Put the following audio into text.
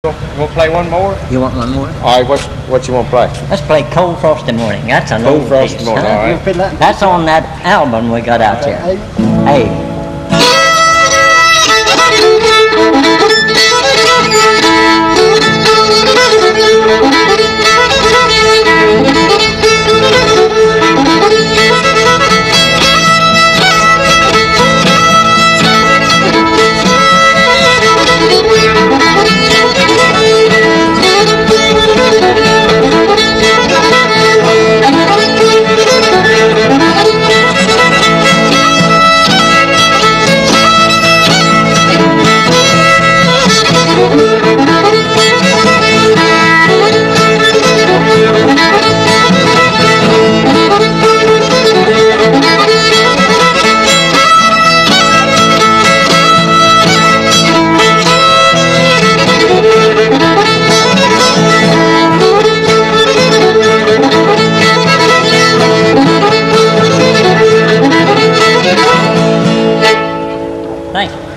You want to play one more? You want one more? All right, what you want to play? Let's play Cold Frosty Morning. That's an old Frosty piece. Morning, Huh? all right. That's on that album we got out there. Hey. Thanks.